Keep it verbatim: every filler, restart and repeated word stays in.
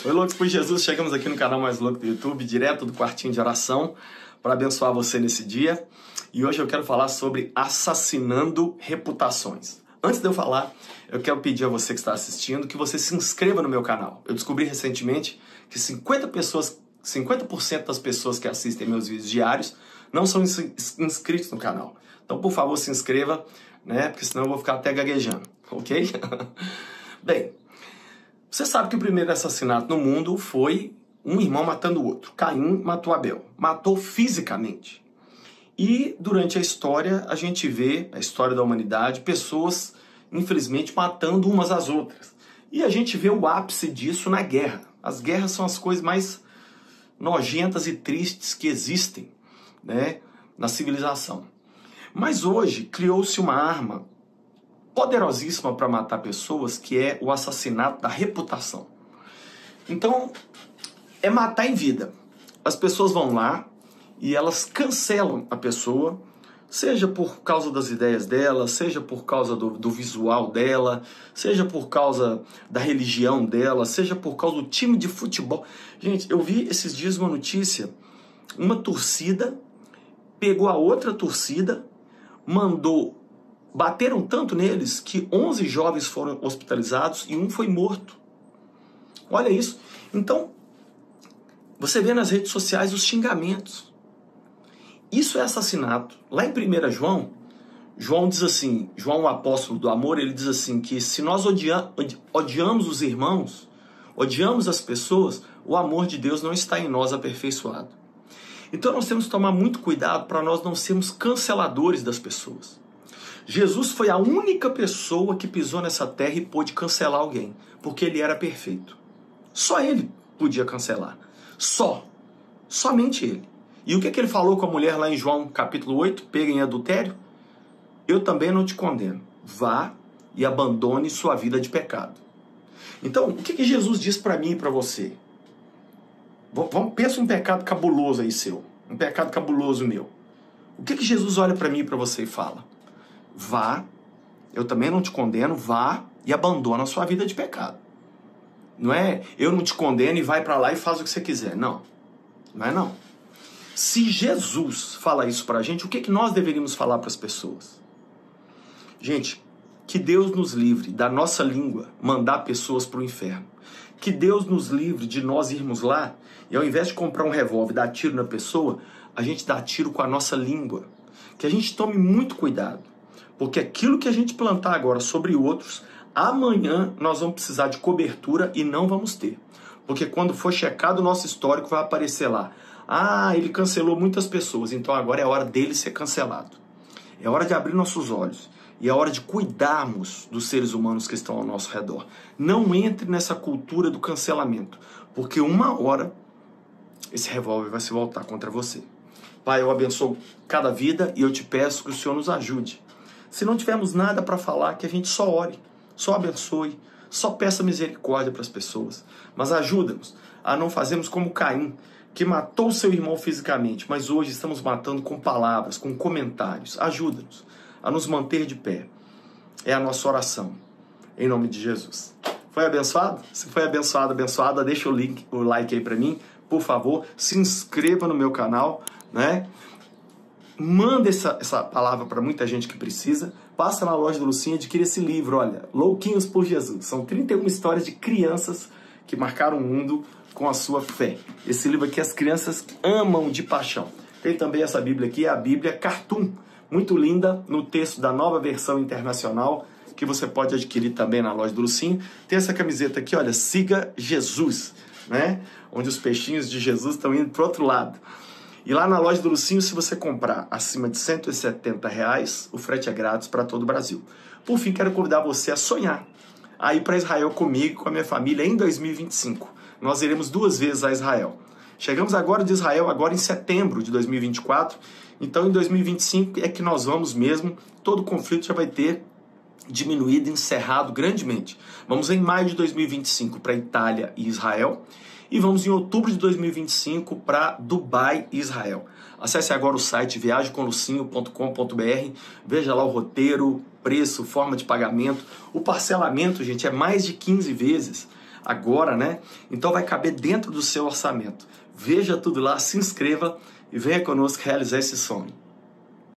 Oi, loucos por Jesus, chegamos aqui no canal mais louco do YouTube, direto do quartinho de oração, para abençoar você nesse dia. E hoje eu quero falar sobre assassinando reputações. Antes de eu falar, eu quero pedir a você que está assistindo que você se inscreva no meu canal. Eu descobri recentemente que cinquenta pessoas, cinquenta por cento das pessoas que assistem meus vídeos diários não são inscritos no canal. Então, por favor, se inscreva, né? Porque senão eu vou ficar até gaguejando, ok? Bem, você sabe que o primeiro assassinato no mundo foi um irmão matando o outro. Caim matou Abel. Matou fisicamente. E durante a história, a gente vê, a história da humanidade, pessoas, infelizmente, matando umas às outras. E a gente vê o ápice disso na guerra. As guerras são as coisas mais nojentas e tristes que existem, né, na civilização. Mas hoje criou-se uma arma poderosíssima para matar pessoas, que é o assassinato da reputação. Então, é matar em vida. As pessoas vão lá e elas cancelam a pessoa, seja por causa das ideias dela, seja por causa do, do visual dela, seja por causa da religião dela, seja por causa do time de futebol. Gente, eu vi esses dias uma notícia, uma torcida pegou a outra torcida, mandou, bateram tanto neles que onze jovens foram hospitalizados e um foi morto. Olha isso. Então, você vê nas redes sociais os xingamentos. Isso é assassinato. Lá em primeiro João, João diz assim, João, o apóstolo do amor, ele diz assim, que se nós odia, odiamos os irmãos, odiamos as pessoas, o amor de Deus não está em nós aperfeiçoado. Então nós temos que tomar muito cuidado para nós não sermos canceladores das pessoas. Jesus foi a única pessoa que pisou nessa terra e pôde cancelar alguém, porque ele era perfeito. Só ele podia cancelar. Só. Somente ele. E o que, é que ele falou com a mulher lá em João capítulo oito, pega em adultério? Eu também não te condeno. Vá e abandone sua vida de pecado. Então, o que, que Jesus diz para mim e para você? Vamos, pensa um pecado cabuloso aí seu. Um pecado cabuloso meu. O que, que Jesus olha para mim e para você e fala? Vá, eu também não te condeno, vá e abandona a sua vida de pecado. Não é eu não te condeno e vai para lá e faz o que você quiser. Não, não é não. Se Jesus fala isso para a gente, o que, que nós deveríamos falar para as pessoas? Gente, que Deus nos livre da nossa língua mandar pessoas para o inferno. Que Deus nos livre de nós irmos lá e ao invés de comprar um revólver e dar tiro na pessoa, a gente dá tiro com a nossa língua. Que a gente tome muito cuidado. Porque aquilo que a gente plantar agora sobre outros, amanhã nós vamos precisar de cobertura e não vamos ter. Porque quando for checado o nosso histórico, vai aparecer lá. Ah, ele cancelou muitas pessoas, então agora é hora dele ser cancelado. É hora de abrir nossos olhos. E é hora de cuidarmos dos seres humanos que estão ao nosso redor. Não entre nessa cultura do cancelamento. Porque uma hora, esse revólver vai se voltar contra você. Pai, eu abençoo cada vida e eu te peço que o Senhor nos ajude. Se não tivermos nada para falar, que a gente só ore, só abençoe, só peça misericórdia para as pessoas. Mas ajuda-nos a não fazermos como Caim, que matou seu irmão fisicamente, mas hoje estamos matando com palavras, com comentários. Ajuda-nos a nos manter de pé. É a nossa oração, em nome de Jesus. Foi abençoado? Se foi abençoado, abençoada, deixa o, link, o like aí para mim, por favor. Se inscreva no meu canal, né? Manda essa, essa palavra para muita gente que precisa. Passa na loja do Lucinha, adquira esse livro, olha, Louquinhos por Jesus. São trinta e uma histórias de crianças que marcaram o mundo com a sua fé. Esse livro aqui as crianças amam de paixão. Tem também essa Bíblia aqui, a Bíblia Cartoon, muito linda, no texto da Nova Versão Internacional, que você pode adquirir também na loja do Lucinho. Tem essa camiseta aqui, olha, Siga Jesus, né? Onde os peixinhos de Jesus estão indo para o outro lado. E lá na loja do Lucinho, se você comprar acima de cento e setenta reais, o frete é grátis para todo o Brasil. Por fim, quero convidar você a sonhar, a ir para Israel comigo, com a minha família, em dois mil e vinte e cinco. Nós iremos duas vezes a Israel. Chegamos agora de Israel, agora em setembro de dois mil e vinte e quatro. Então, em dois mil e vinte e cinco é que nós vamos mesmo, todo o conflito já vai ter diminuído, encerrado grandemente. Vamos em maio de dois mil e vinte e cinco para Itália e Israel. E vamos em outubro de dois mil e vinte e cinco para Dubai e Israel. Acesse agora o site viagem com lucinho ponto com ponto br, veja lá o roteiro, preço, forma de pagamento. O parcelamento, gente, é mais de quinze vezes. agora, né? Então vai caber dentro do seu orçamento. Veja tudo lá, se inscreva e venha conosco realizar esse sonho.